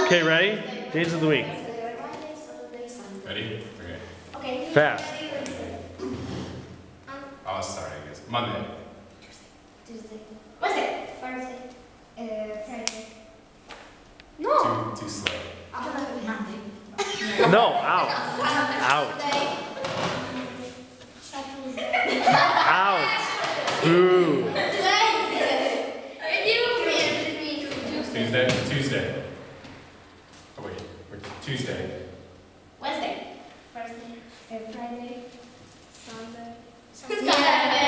Okay, ready? Days of the week. Ready? Okay. Fast. I'll start, I guess. Monday. Tuesday. Wednesday. Thursday. Friday. No. Too slow. Monday. No, out. Out. Out. Boo. Tuesday. Oh wait, Tuesday. Wednesday. Thursday. Friday. Sunday.